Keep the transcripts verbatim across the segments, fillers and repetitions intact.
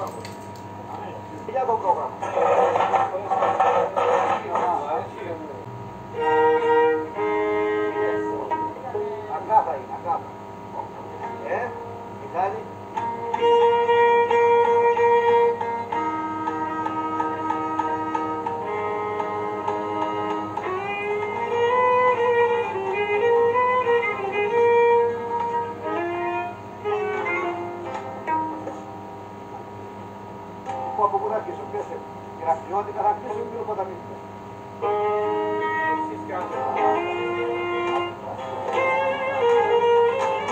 Για το πρόγραμμα. Ακάθα είναι, ακάθα. Ε, Μιχάλη. Από πού θα αρχίσω, ποιος είναι. Γραφειότητα θα αρχίσω ή ο Ποταμίτης. Εσείς κάνετε.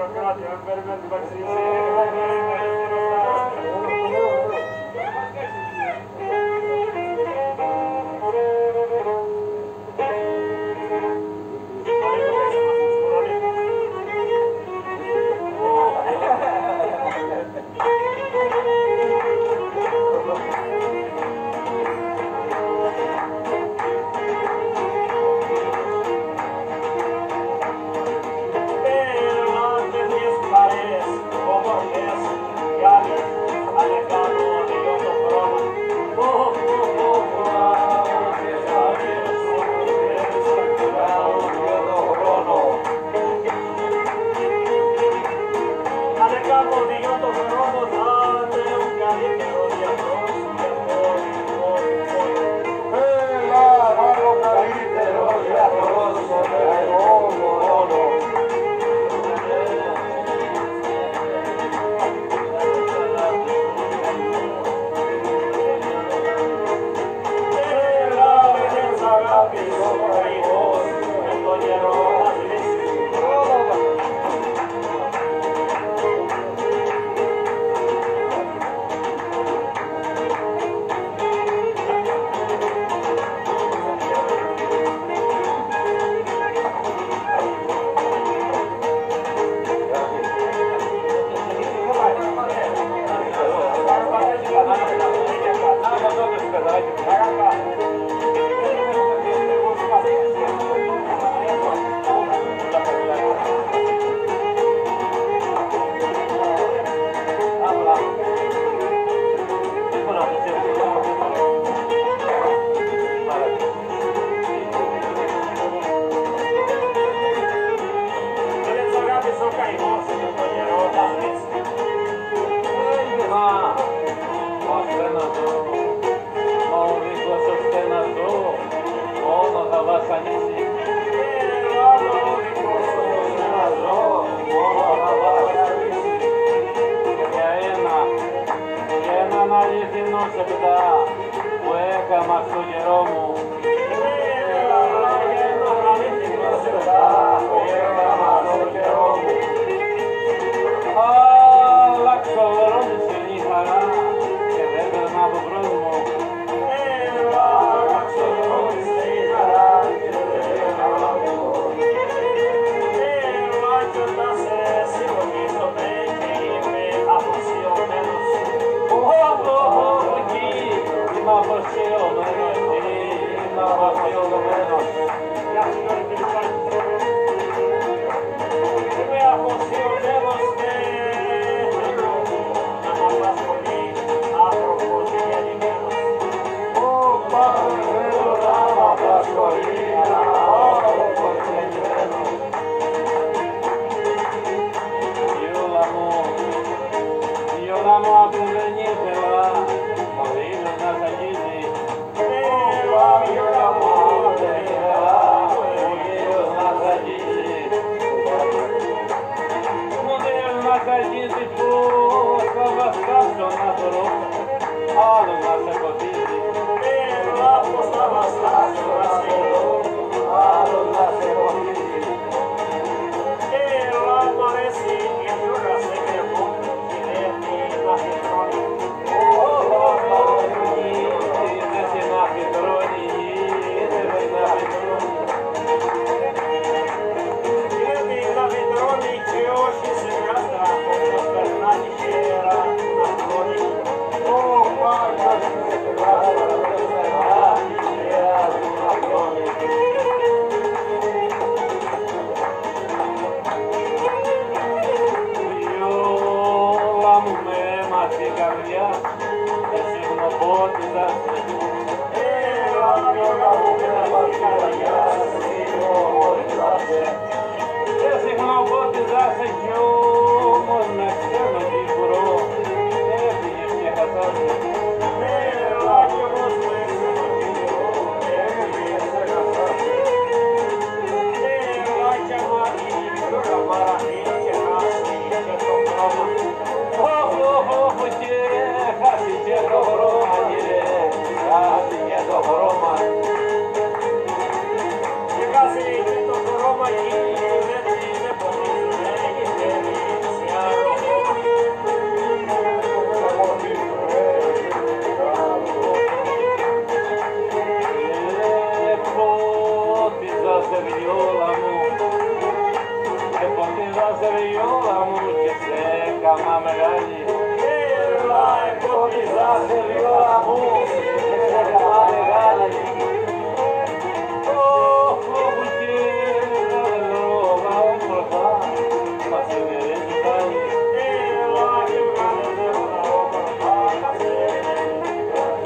Roma βιόλα μου και σε έκανα μεγάλη. Έλα εκποτιζάσε βιόλα μου και σε έκανα μεγάλη. Όχου και λόγα όμορφα μας ενερίζει πάλι. Έλα και βγάλε λόγα όμορφα μας ενερίζει πάλι.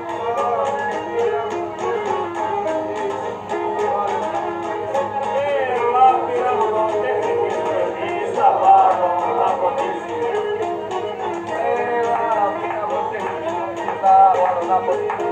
Έλα πυραμουδοτέχνη της παιδιής θα πάρω να ποτίσει. Έλα πυραμουδοτέχνη της παιδιής θα πάρω να ποτίσει.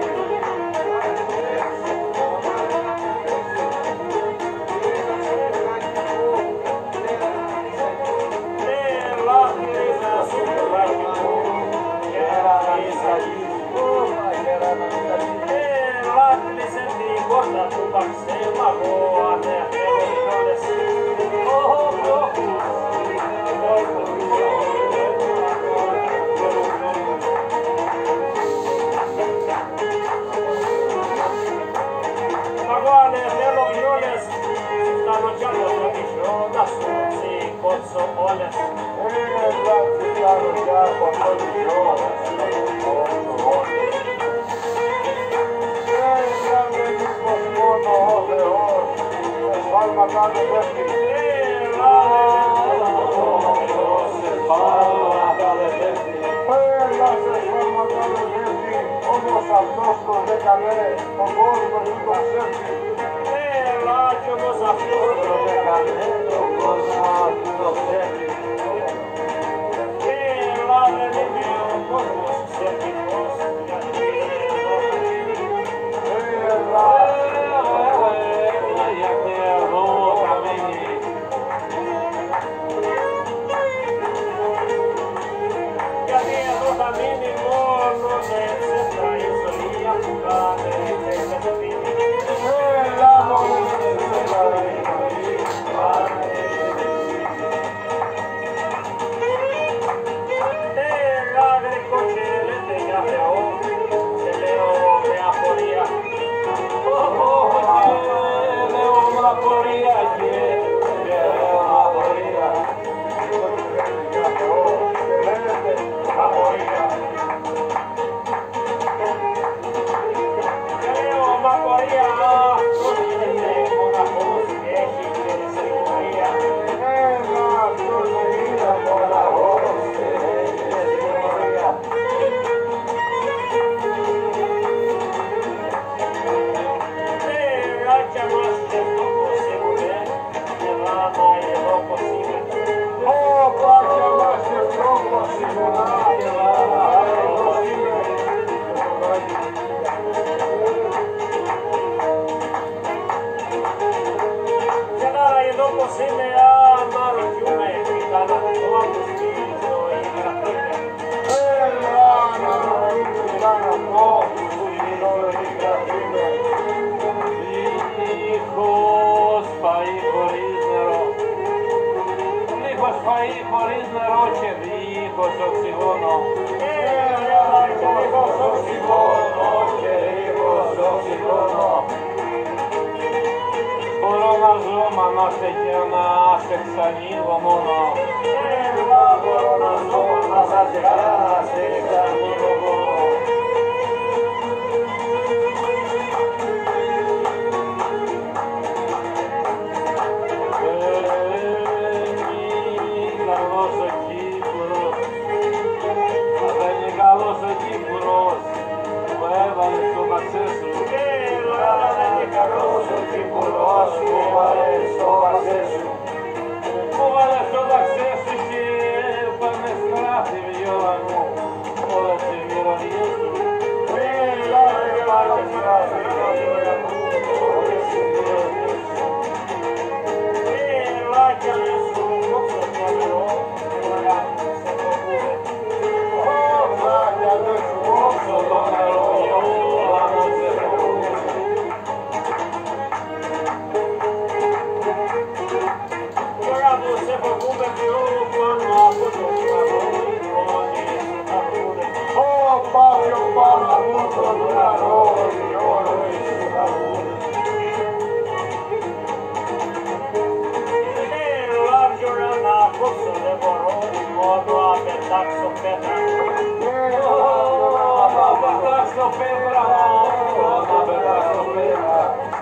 Όμως αυτός τον έκανε τον κόσμο του τον ψεύτη. Έλα κι όμως αυτός τον έκανε τον κόσμο του τον ψεύτη. Έλα δεν είναι ο κόσμος ψεύτικος γιατί εδώ θα μείνει. Έλα, έλα γιατί εδώ θα μείνει. Γιατί εδώ θα μείνει μόνο με ψεύτα η ιστορία που κάνε και το δίνει. Έλα μόνο με ψεύτα η ιστορία που κάνε και το δίνει. Έλα γρήκο και λέτε για Θεό, σε λέω με απορία. Και λέω με απορία και λέω με απορία. Για Θεό, και λέτε Απορία. Και λέω με απορία, αυτός γίνεται μοναχός και έχει και σε εφορία. Έλα, αυτός δεν είναι μοναχός και έχει και συμμορία. Έλα κι αμάς και αυτό πως ήμουνε, Ελλάδα εδώ πως είμαι. Όπα κι αμάς και τρόπος ήμουνα, Ελλάδα εδώ είμαι. Και τώρα εδώ πως είμαι, άμα ρωτιούμε, ήταν αυτό που στη ζωή γραφτείτε. Έλα, να ρωτήσουμε ήταν αυτό που στη ζωή γραφτείτε. Δίχως φαΐ χωρίς νερό. Δίχως φαΐ χωρίς νερό και δίχως οξυγόνο. Έλα και δίχως οξυγόνο και δίχως οξυγόνο. Μπορώ να ζω μα να σε και να σε ξανοίγω μόνο. Έλα μπορώ να ζω να σε και να σε ξανοίγω μόνο. Καλός ο Κύπουρος, δεν είναι καλός ο Κύπουρος που έβαλε στο παξέ σου. Έλα δεν είναι καλός ο Κύπουρος που έβαλε στο παξέ σου. Που έβαλε στο παξέ σου και πάνε στράφη βιόλα μου όλες τις μυρωδιές σου. Έλα δεν είναι καλός στράφη βιόλα μου όλες τις μυρωδιές σου. Έλα κι αμέσως κόψω το νερό. πόσο δεν μπορώ μόνο να πετάξω πέτρα. Να πετάξω πέτρα, να πετάξω πέτρα.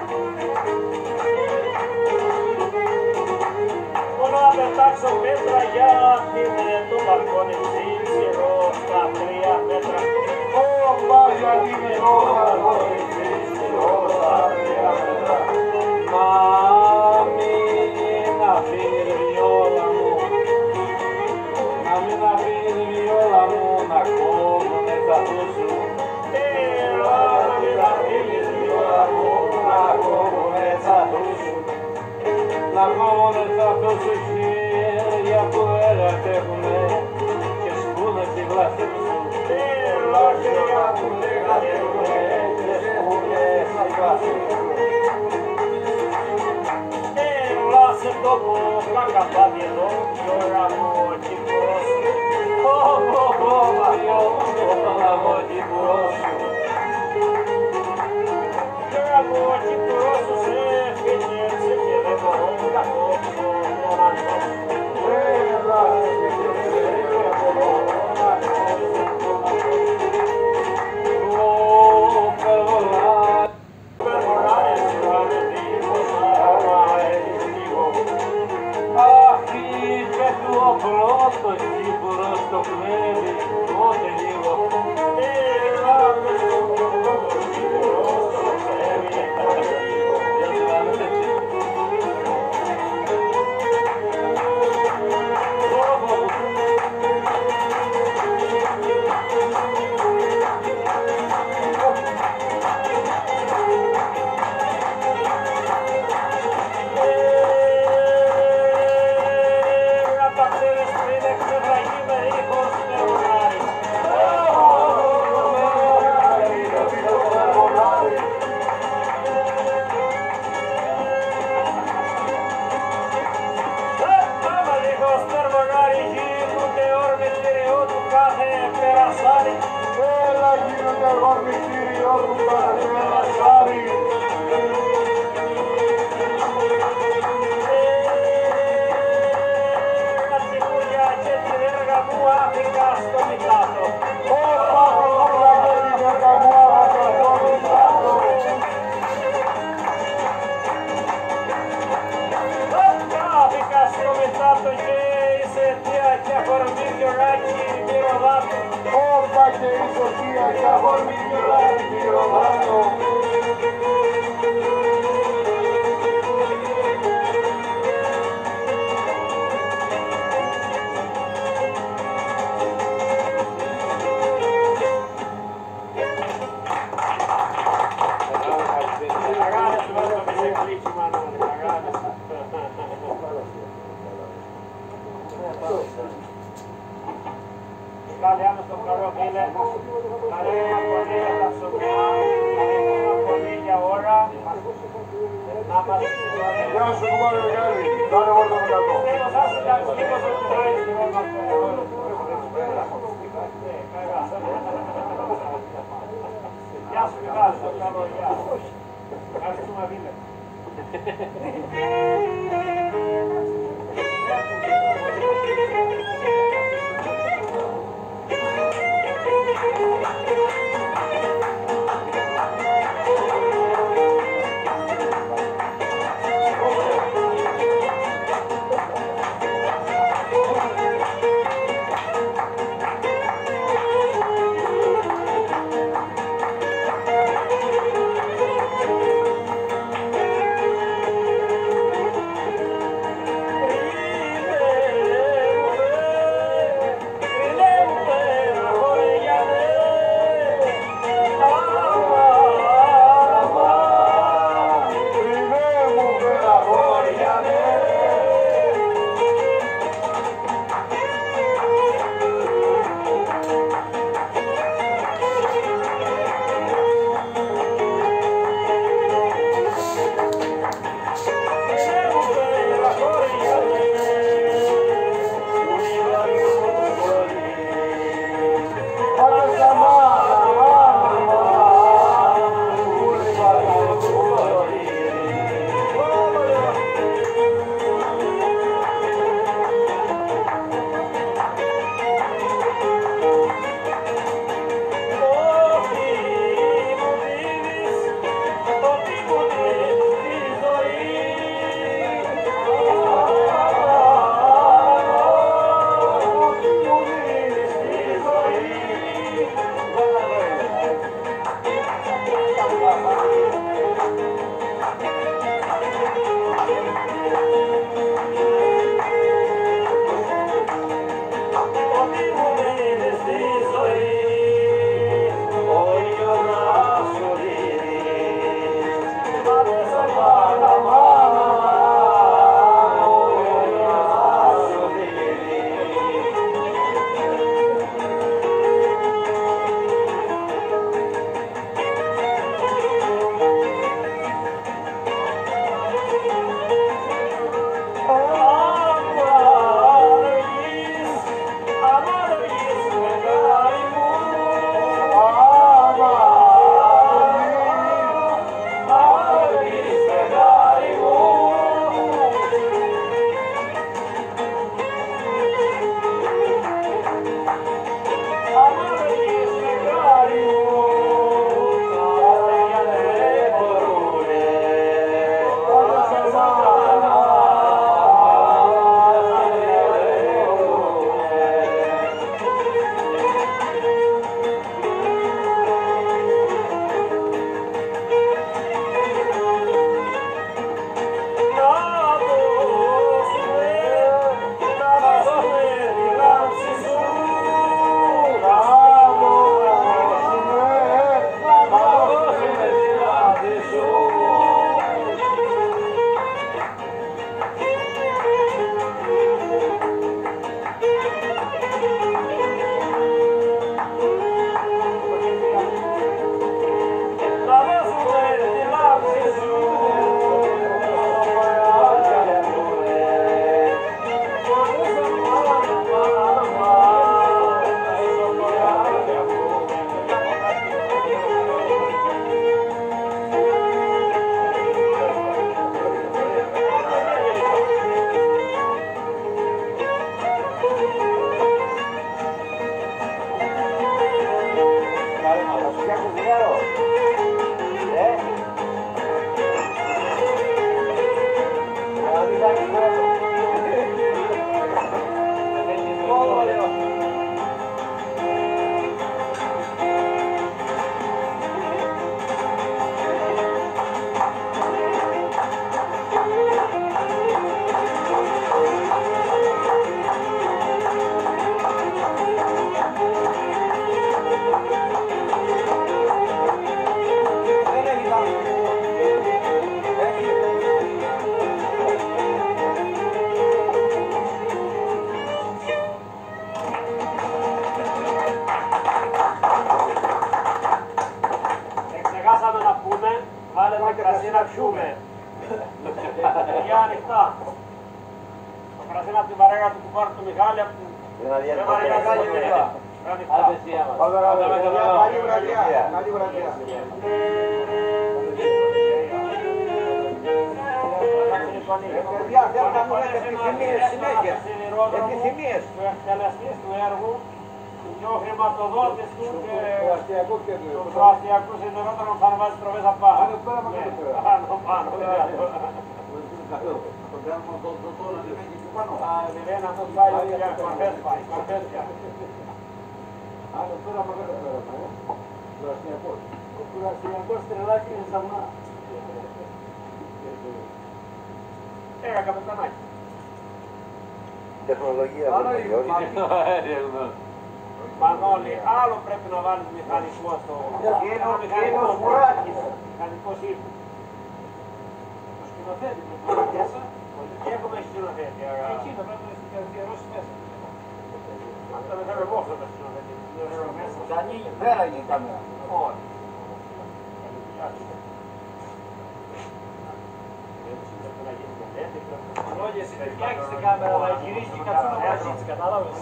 Μόνο να πετάξω πέτρα γιατί με το μπαλκόνι ψήφιρο στα τρία μέτρα. Όπα, γιατί με το μπαλκόνι ψήφιρο στα τρία μέτρα. Να μην αφήνεις βιόλα μου, να μην αφήνεις βιόλα μου να κόβουνε τα σου. Έλα, να μην αφήνεις βιόλα μου να κόβουνε τα σου. Να κόβουνε τα σου χέρια που εργατεύουνε και σκούνε στη βλάστη σου. Έλα, χέρια που εργατεύουνε και σκούνε στη βλάστη σου. Έλα σε τόπο κακαπάτι εδώ κι ώρα μου ο κύπουρος. Πω πω πω Μαριό, όλα μου ο κύπουρος σου. Κι ώρα μου ο κύπουρος σου σε φύγεσαι και δεν μπορώ να κόψω τον αντό σου. Έλα σε φύγεσαι και μπορώ να κόψω τον αντό σου. Ω περβολάρι, Περβολάρι σου άνε τίποτα, έχεις λίγο. αχ είχε του ο πρώτος κύπουρος το κλέβει, τότε λίγο. Έλα με στον πρώτο κύπουρος το κλέβει. Γιατί να μην έτσι. Έλα γίνονται γορμητήριο του κάθε περασάρι. Όπα κοκκούλα και τη βέργα μου άφηκα στο μητάτο. Όπα και η Σοφία και αγορμίγιολα πυροδάτο. Italiano sto caro Mille, faremo una coniglia da Sofia, faremo una coniglia ora, Γεια σου κουμπάρε Μεγάλη, κάνε μόνο με κατώ. Γεια σου Μιχάλη, στο καλό γεια. Ευχαριστούμε Μille. Μιχάλη από την... Αδεσία μας. Καλή βραδιά. Καλή βραδιά. Παιδιά, θέλω να μου λέτε επιθυμίες συνέχεια. Επιθυμίες. Ο εκτελεστής του έργου και ο χρηματοδότης του και του αστιακού σιδηρόδρομου θα ανεβάζει τροφές απ' πάνω. Πάνω, πάνω. Ανεβαίνει αυτός πάει για κορφές πάει, κορφές πια. Άλλο πέρα μεγάλο πέρα, Κουρασιακός. Ο Κουρασιακός τρελάκι είναι σαμνά. Έγα καπετανάκι. Τεχνολογία. Μανώλη, άλλο πρέπει να βάλεις μηχανικό στο... Κίνος Μουράκης. Μηχανικός ύπνο. Το σκηνοθέτη που είναι μέσα, και έχουμε σκηνοθέτη. Εκείνο πρέπει να καθιερώσει μέσα. Αυτό δεν θέλω εγώ αυτό το σκηνοθέτη. Θα ανοίγει πέρα είναι η κάμερα. Όχι. Λόγια συνεχιάξεις την κάμερα, αλλά γυρίζει και καθόλου να βρασίτσι, κατάλαβες.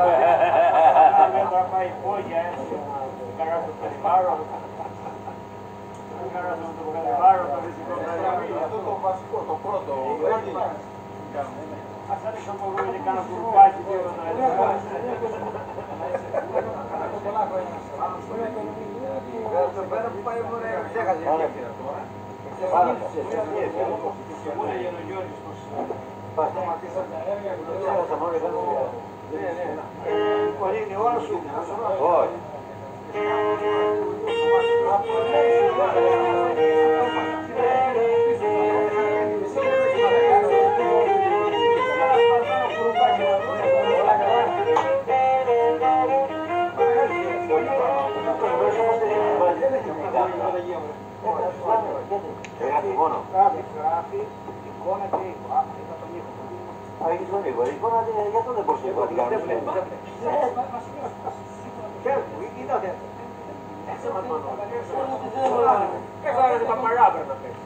Θα πάει υπόγεια έτσι, να καράσει το περιβάλλον. Να καράσει το περιβάλλον, το φυσικό περιβάλλον. Αυτό το βασικό, το πρώτο. Ας ανοίξω από εγώ και κάνα κουρπάκι δύο να Το πέρα που πάει μόνο ξέχασε. Είναι ώρα σου. Όχι. Γράφει, γράφει, εικόνα και ήχο. Είχα τον ήχο. Α, έχεις τον ήχο. Η εικόνα για το δεν μπορείς να την κάνεις. Φεύγου, είδατε. Έφαγα και τα παράπερα να παίξει.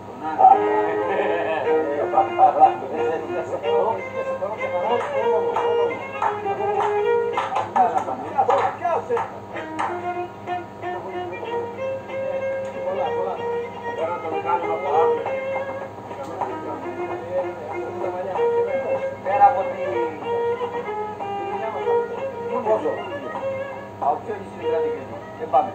Πιάσε. Τώρα το μηχάνημα από άπλε. Πέρα από τη... Πόσο. Από ποιο νησί δηλαδή και εδώ. Δεν πάμε.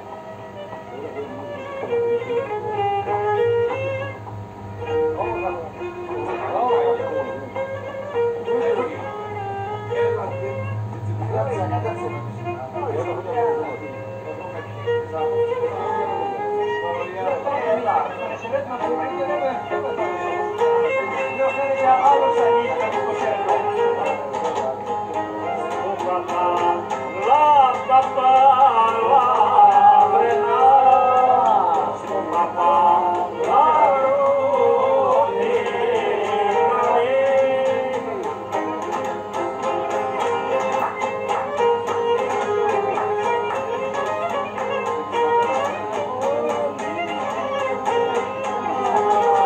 Thank you.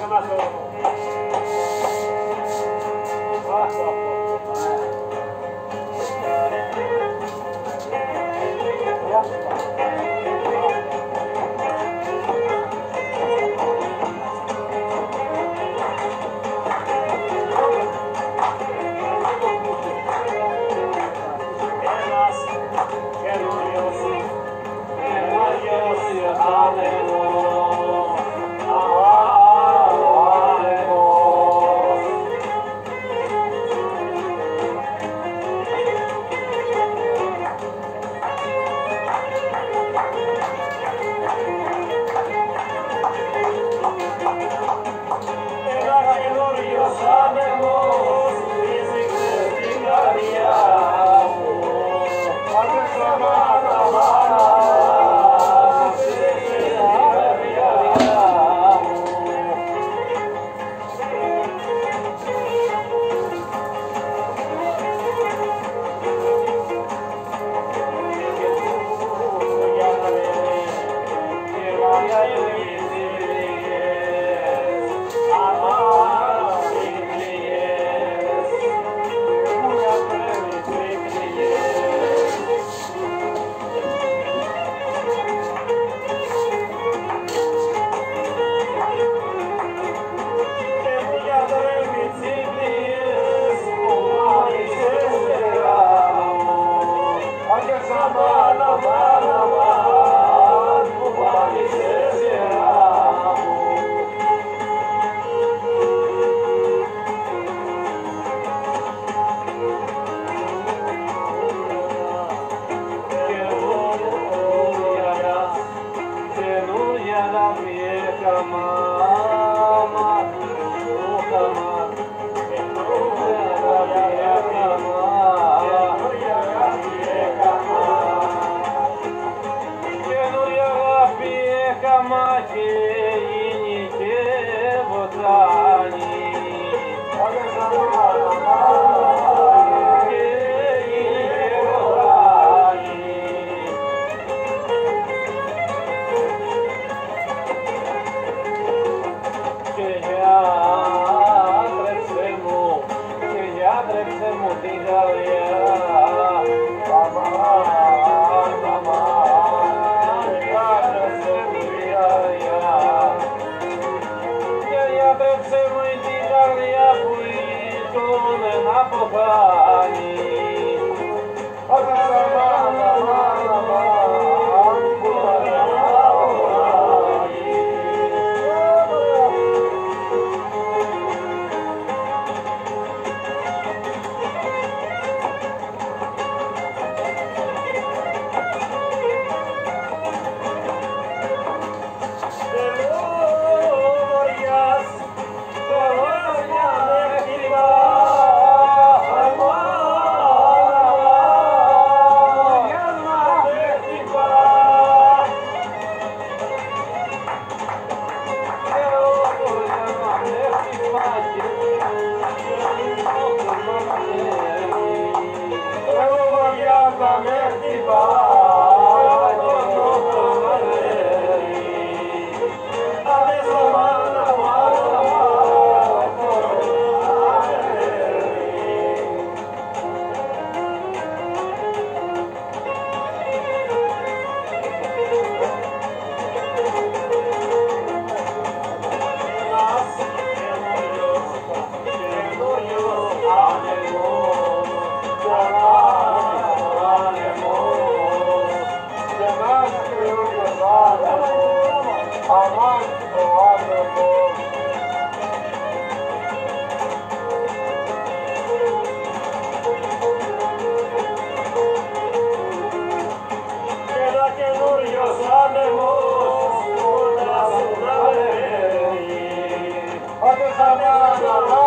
Otra semana